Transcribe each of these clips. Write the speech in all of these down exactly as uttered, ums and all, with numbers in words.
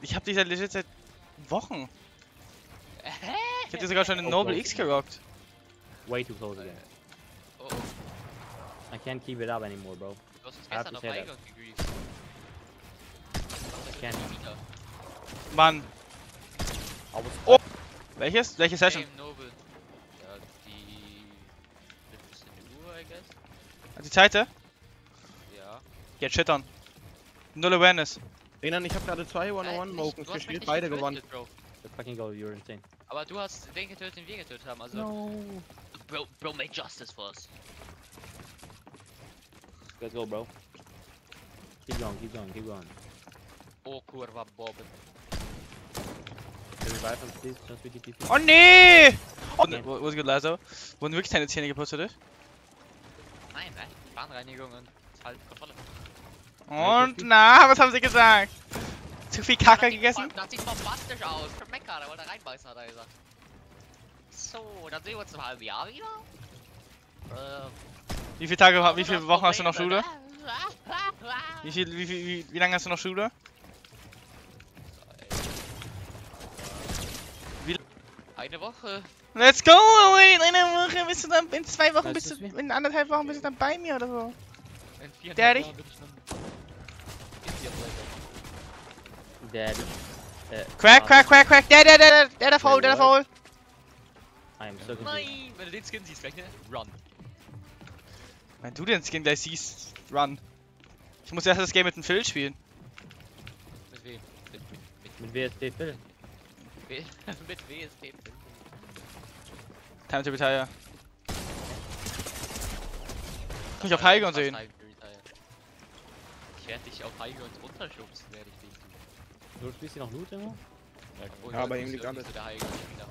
Ich hab dich seit legit seit Wochen. Hä? Ich hab dir sogar schon den Noble X gerockt. Way too close again. Oh, I can't keep it up anymore, bro. du hast uns I have gestern to auf say Eingang gegrieft. I can't. Mann. I was Oh! Welches? Welche Session? Game Noble. Ja, die... fünfzehn Uhr, I guess. Die zweite? Ja. Jetzt shittern. Null Awareness. Renan, ich habe gerade zwei One-on-One-Mokens gespielt, beide gewonnen. Bro. Let's fucking go, you're insane. Aber du hast den getötet, den wir getötet haben, also... No. Bro, bro, make justice for us. Let's go, bro. Keep going, keep going, keep going. Oh, kurwa, Bob. Can you revive him, please? Just with T P. Oh nee! Oh, ne, wo ist gut, Lazo? Wurden wirklich deine Zähne geputzt, oder? Nein, ne? Bahnreinigung und halt Kontrolle. Und, na, was haben sie gesagt? Zu viel Kacke gegessen? Das sieht bombastisch aus. Für Mecker, da wollte er reinbeißen, hat er gesagt. So, dann sehen wir uns im halben Jahr wieder. Ähm, Wie viele Tage, wie viele Wochen hast du noch Schule? Wie viel, wie viel, wie, wie lange hast du noch Schule? Wie Eine Woche. Let's go! In einer Woche bist du dann, in zwei Wochen bist du, in anderthalb Wochen bist du dann bei mir oder so. In vier Daddy? Jahren bin ich dann India Daddy. Uh, Crack, crack, crack, crack, der, der, der, der, der Foul, der, der Foul. I am so confused. Nein, wenn du den Skin siehst gleich, ne? Run. Wenn du den Skin gleich siehst, run. Ich muss erst das Game mit dem Phil spielen. Mit wem? Mit, mit, Mit W S D Phil. mit, mit W S D. Time to retire. Kann ich auf High Ground sehen? Ich werde dich auf High Ground runterschubsen, werde ich dich tun. Du spielst hier noch Loot irgendwo? Oh, Ja, aber du irgendwie bist alles. so der High Ground wieder.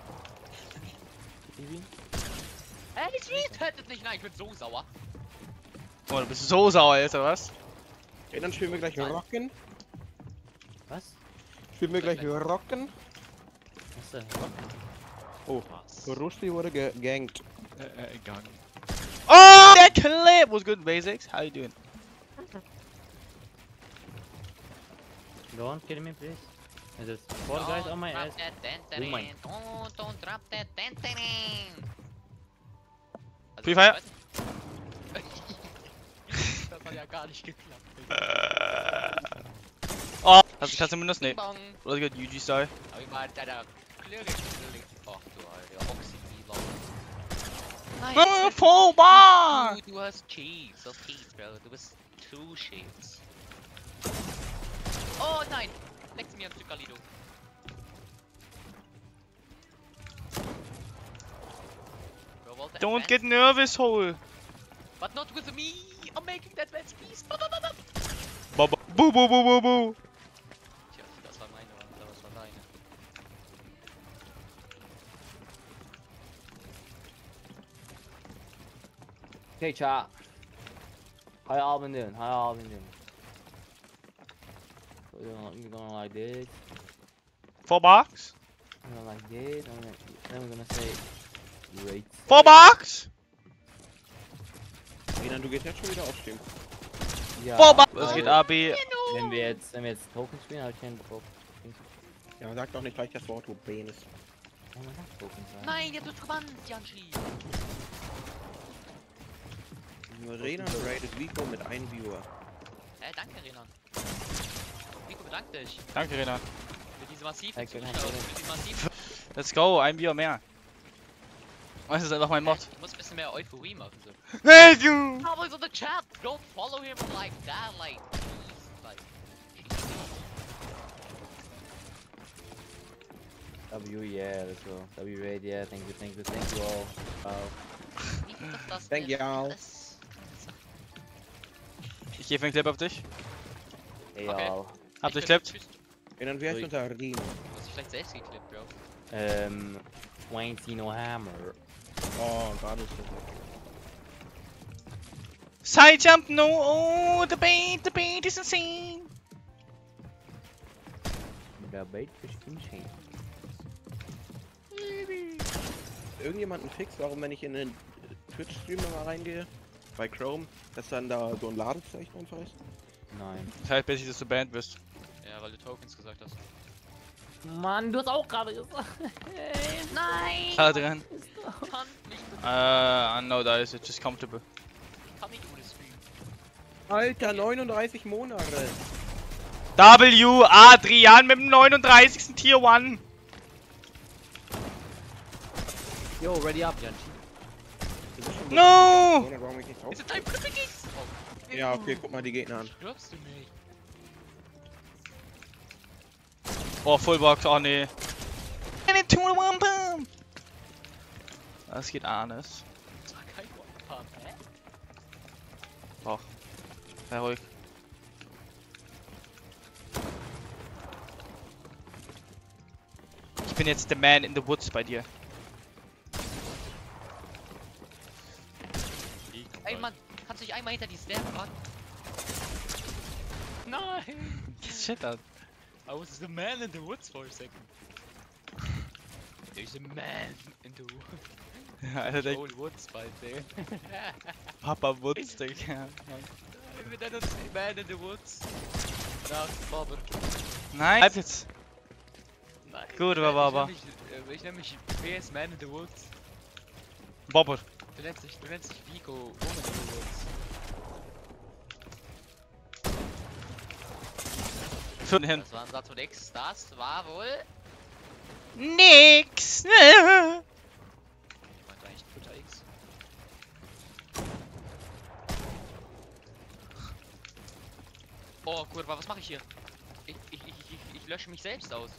Easy? Ey, ich tötet nicht, nein, ich bin so sauer. Oh, du bist so sauer jetzt, oder was? Renan, spielen wir gleich Rocken? Was? Spielen wir gleich Rocken? Was denn? Oh, Was? Rusty wurde gegankt. Äh, äh, gang. Oh, that clip was good, Basics. How you doing? Go on, kill me, please. There's four guys on my ass. Oh mein. Don't, don't drop that dentering. Free Fire? Das hat ja gar nicht geklappt. Oh, hast du das zumindest? Nee. Bong. Was good, U G Style. Aber ich meine, da da. Ach du Alter, Oxy-Bong. Oh, full bar! Du, du hast Cheese, das Cheese, Bro. Du bist two Shades. Oh nein! Leckst mir ein Stück Alido. Bro, wollte Don't advance, get nervous, hole. but not with me! I'm making that advance, please! Boo, boo, boo, boo, boo. Tja, das war meine Wand, das war deine. Okay, chat. How y'all been doing? How y'all been doing? We're gonna, we're going like this. Four box? We're going like this. And then, then we're gonna say great. Four box? Renan, du gehst jetzt schon wieder aufstehen. Ja. Four box? Was also, geht, A B? Wenn wir jetzt, wenn wir jetzt Token spielen, habe ich keinen Bock. Ja, sag doch nicht gleich das Wort, du Penis. Oh, man darf Token sagen. Nein, jetzt wird's gebannt, Janshi! Renan rated Vico mit einem Viewer. Hä, danke, Renan. Nico, bedank dich. Danke, Renan. Für diese massiven Danke, Zuschauer, danke. für diese massiven... Let's go, ein Bier mehr. Das ist einfach mein Mod. Ich muss ein bisschen mehr Euphorie machen, so. Thank you! Always on the chat, don't follow him like that, like... like... W, yeah, let's go. W raid, yeah, thank you, thank you, thank you all. Wow. Thank you all. Ich gebe einen Clip auf dich. Hey Okay. all. Habt ihr clippt? Renan, wie heißt Ui. unter Renan? Du hast dich vielleicht selbst geklippt, Bro. Ähm, Tino Hammer. Oh, gerade ist das. Side jump, no! Oh, the bait, the bait is insane! Der Baitfish insane. Irgendjemand einen Fix, warum, wenn ich in den Twitch-Stream mal reingehe, bei Chrome, dass dann da so ein Ladezeichen einfach ist? Nein. Das heißt, bis dass du banned bist. Ja, Ja, weil du Tokens gesagt hast. Mann, du hast auch gerade gesagt. Hey, nein! Adrian. Kann nicht, Uh, no, that is just comfortable. kann nicht ohne Stream. Alter, neununddreißig Monate. W, Adrian mit dem neununddreißigsten Tier eins. Yo, ready up, Janchi. No! Warum ich nicht drauf? Ist es dein Privileg? Oh. Ja, okay, guck mal die Gegner an. Stirbst du nicht? Oh, Fullbox, oh nee. Das geht alles. Das war kein One-Pump, hä? Doch. Sei ruhig. Ich bin jetzt the man in the woods bei dir. Ey Mann, kannst du dich einmal hinter die Stairs warten? Nein! Shit, out. I was the man in the woods for a second. There's a man in the woods. Alter, der Old woods bald sehen. Papa Woods, Digga. Wir nennen uns Man in the Woods. Nach Bobber. Nein! Bleib jetzt. Nein. Gut, ich, aber- aber- Ich nenne mich, äh, ich nenn mich W S Man in the Woods. Bobber. Du nennst dich, du nennst dich Vico Woman in the Woods. Für hin. Das war ein Satz von X. Das war wohl... Nix! Ich meinte eigentlich Twitter X. Oh, kurwa, was mache ich hier? Ich, ich, ich, ich, ich lösche mich selbst aus.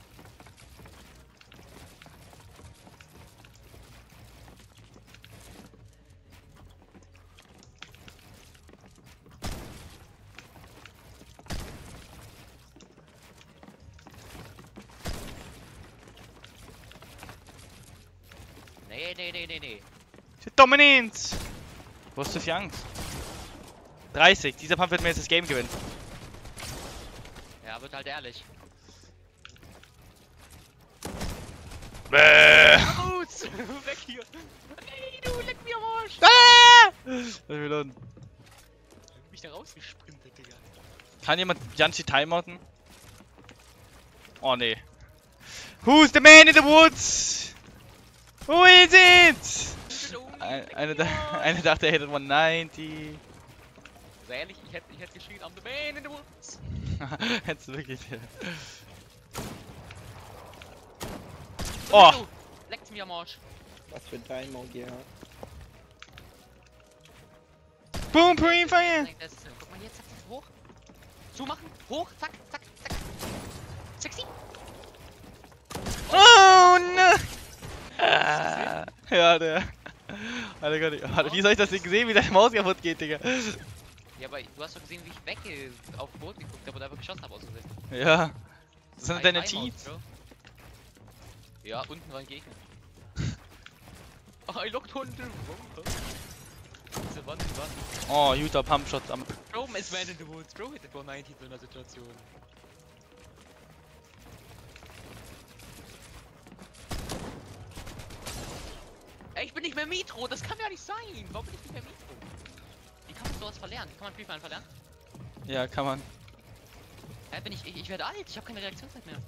Nee, nee, nee, nee, nee. Dominanz! Wo hast du viel Angst? dreißig. Dieser Pump wird mir jetzt das Game gewinnen. Ja, wird halt ehrlich. Bäh. Raus! Weg hier! Ey, du leck mir am Arsch! Ah! Was will ich Ich mich da rausgesprintet, Digga. Kann jemand Janchi timeouten? Oh nee. Who's the man in the woods? Who is it? Ein- Eine, da- eine dachte, er hätte hundertneunzig. Also ehrlich, ich hätte, ich hätte geschrien, I'm the man in the woods! Hättest du wirklich. Oh! Du, leckt mir am Arsch! Was für ein Timer hier. Boom, Pre-Fire! Das ist, guck mal hier, zack, zack, hoch! Zumachen, hoch, zack, zack, zack! Sexy! Oh no! Ah, ja, der. Alter Gott, warte, wie soll ich das nicht sehen, wie deine Maus kaputt geht, Digga? Ja, aber du hast doch gesehen, wie ich weg äh, auf den Boden geguckt habe und einfach geschossen habe aus Versehen. Ja. Das sind Ein deine Timeout, Cheats. Bro. Ja, unten war ein Gegner. Oh, I looked on the wrong. Diese Wand, die Wand. Oh, Utah Pumpshot am. Bro is man in the woods. Bro hätte hundertneunzig in so einer Situation. Ey, ich bin nicht mehr Mitro, das kann ja nicht sein. Warum bin ich nicht mehr Mitro? Wie kann man sowas verlernen? Kann man Free Fire verlernen? Ja, kann man. Hä, bin ich, ich, ich werde alt, ich habe keine Reaktionszeit mehr.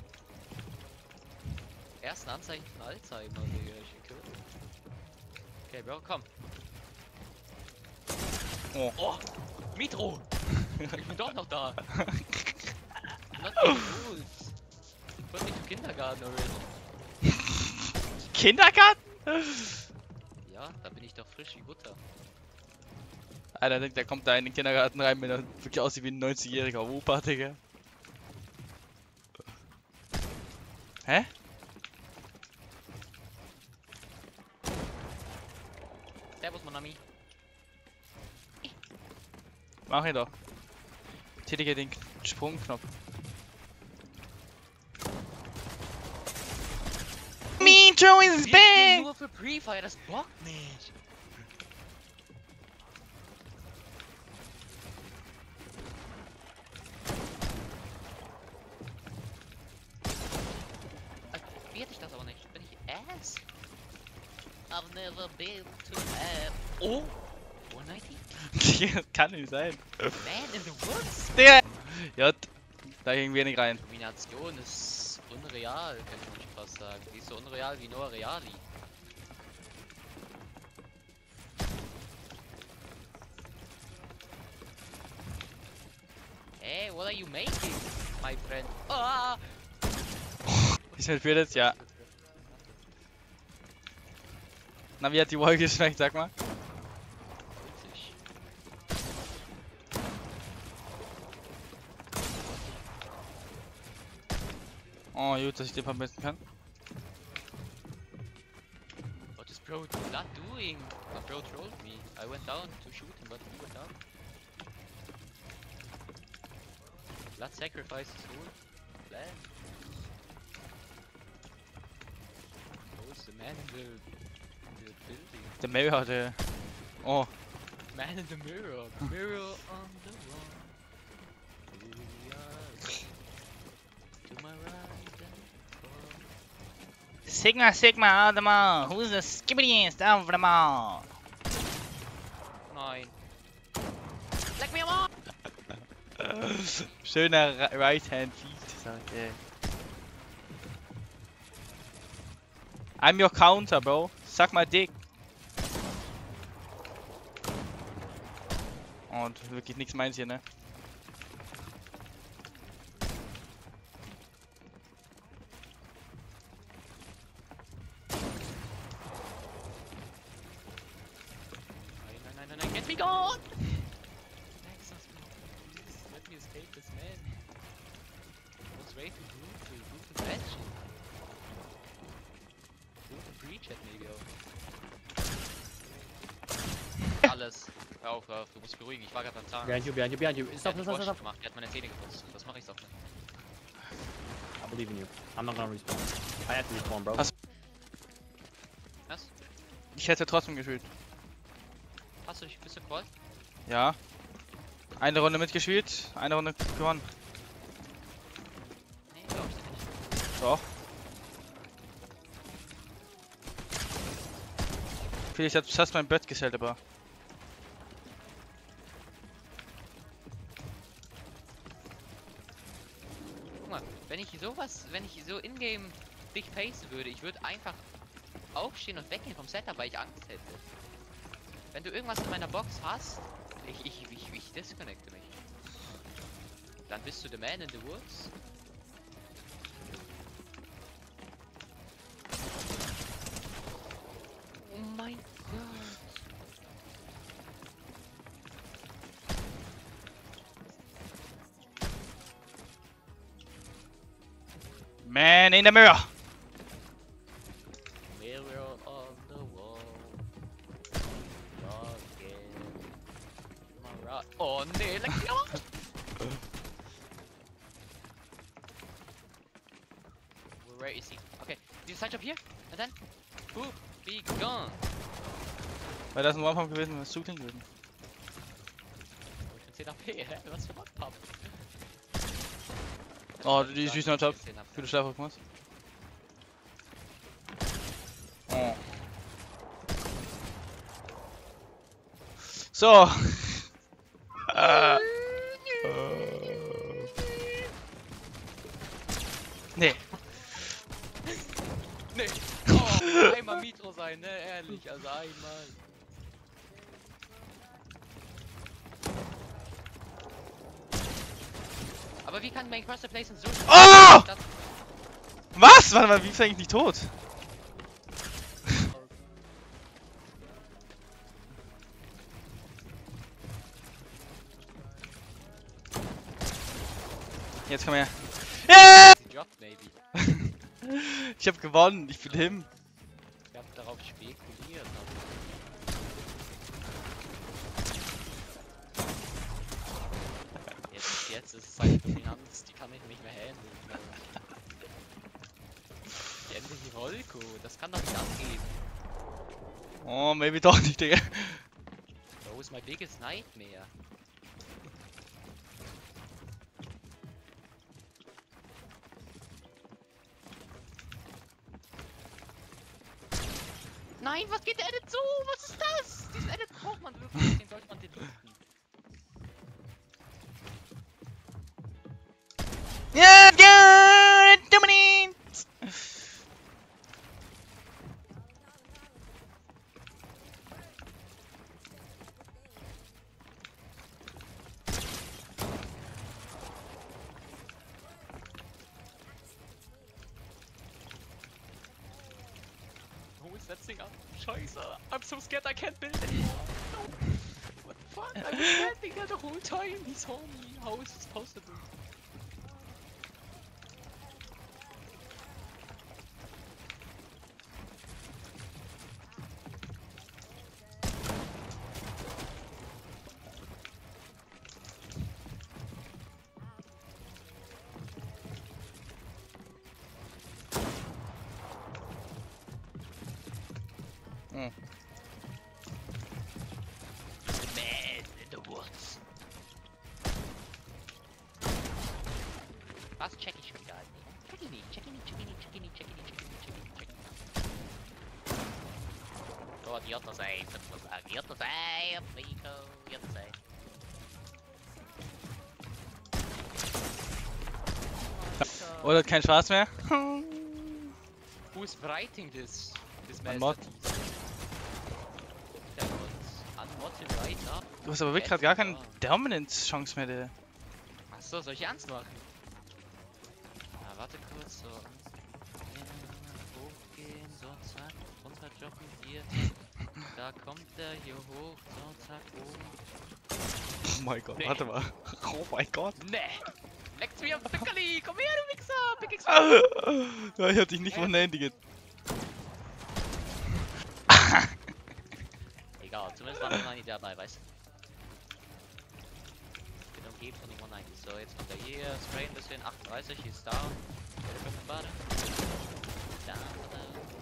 Ersten Anzeichen von Alzheimer, Digga, ich gekillt. Okay, Bro, komm. Oh. Oh, Mitro! Ich bin doch noch da. Not the rules. Put me to Kindergarten already. Kindergarten? Ja, da bin ich doch frisch wie Butter. Alter, der, der kommt da in den Kindergarten rein, mit der wirklich aussieht wie ein neunzigjähriger Opa, Digga. Hä? Servus, Monami. Mach ihn doch. Tätige den Sprungknopf. Metro is Wir spielen back! nur für Pre-Fire, das bockt nicht. Aktiviert ich das auch nicht? Bin ich ass? I've never been to ass. Oh! hundertneunzig? Das kann nicht sein. Man in the woods? Digga! J. Da ging wenig rein. Domination ist unreal, könnte man schon fast sagen. Die ist so unreal wie Noah Reali. Hey, what are you making, my friend? Ah! Ist mit Spirit? Ja. Na, wie hat die Wall geschmeckt, sag mal? Witzig. Oh, gut, dass ich den vermissen kann. What is bro not doing? My bro trolled me. I went down to shoot him, but he went down. Blood sacrifice is whole plan. Oh, it's the man in the, in the building. Der Mail hatte. Oh. Man in the mirror. Mirror on the wall. Here we are. To my right and left. Sigma, Sigma, out the mall. Who's the skibbidiest of them all? Nein. Leck mir am Arsch! Schöner Right-Hand Feed, sagt er. I'm your counter, bro. Suck my dick. Und wirklich nichts meins hier, ne? Nein, nein, nein, nein, nein, get me gone! Nexus, please, let me escape this man. I was way too brutal, brutal magic. Brutal breach hat maybe auch. Alles. Hör auf, hör auf, du musst beruhigen, ich war gerade beim Zahn. Behind you, behind you, behind you. Der Stop, hat stop, mich stop, Wash stop. gemacht, der hat meine Zähne geputzt. Das mache ich doch nicht. I believe in you. I'm not gonna respawn. I have to respawn, bro. Hast- Was? Ich hätte trotzdem gespielt. Hast du dich, bist du Quad? Ja. Eine Runde mitgespielt, eine Runde gewonnen. Nee, glaub ich dir nicht. Doch. Vielleicht hat fast mein Bett gesellt, aber. Guck mal, wenn ich sowas, wenn ich so in-game dich pacen würde, ich würde einfach aufstehen und weggehen vom Setup, weil ich Angst hätte. Wenn du irgendwas in meiner Box hast, ich, ich, ich, ich disconnecte mich. Dann bist du the man in the woods. Oh mein Gott. Man in the mirror! Mirror on the wall. Again. Mara- Oh nee, leck mich am Arsch. Where is he? Okay, dieses Side up here, and then who be gone? Weil das ein One-Pump gewesen wäre, es zu clean gewesen. Oh, ich bin zehn A P, hä? Was für One-Pump? Oh, die ist noch top. zehn A P. Für den Schlafrhythmus. Oh. So. äh. Nee. Nee. Oh, einmal Mitro sein, ne? Ehrlich, also einmal. Aber wie kann mein Cross Placement so schnell Oh! das- Was? Warte mal, wie ist er eigentlich nicht tot? Jetzt komm her. Yeah! Sie droppt maybe. Ich hab gewonnen, ich bin him. Ich hab darauf spekuliert. Aber jetzt, jetzt ist es halt Dominanz, die kann ich nicht mehr handeln. Die endliche Volko, das kann doch nicht angehen. Oh, maybe doch nicht, Digga. That was my biggest nightmare. Nein, was geht der Edit so? Was ist das? Diesen Edit braucht man wirklich, den sollte man deleten. that thing up. Scheiße. I'm so scared I can't build anymore. No. What the fuck? I've been standing there the whole time. He saw me. How is this possible? Oh. Man in the woods. Was check ich schon gar nicht? Check ich nicht, check ich nicht, check ich nicht, check ich nicht, check ich nicht, check ich nicht, check ich nicht, check ich nicht. Oh, die other side, das muss sagen. Die other side, Rico, die other side. Oder hat keinen Spaß mehr? Who's writing this? This Ein Mod. Der Mod. Unmodded writer. Du hast aber wirklich gerade gar keine Dominance-Chance mehr, der. Achso, soll ich ernst machen? Na, warte kurz, so. Hochgehen, so, zack, runterjoggen, hier. Da kommt der hier hoch, so, zack, oben. Oh mein Gott, Nee. warte mal. Oh mein Gott. Nee! Leckt's mir am Pickerli! Komm her, du Wichser! Pickaxe! Ja, ich hab dich nicht vernändigt. Egal, zumindest war noch nicht dabei, weißt du? Ich bin umgeben von dem neunzig. So, jetzt kommt er hier, spray ein bisschen, achtunddreißig, hier ist down. Der kommt im Bade. Down, down.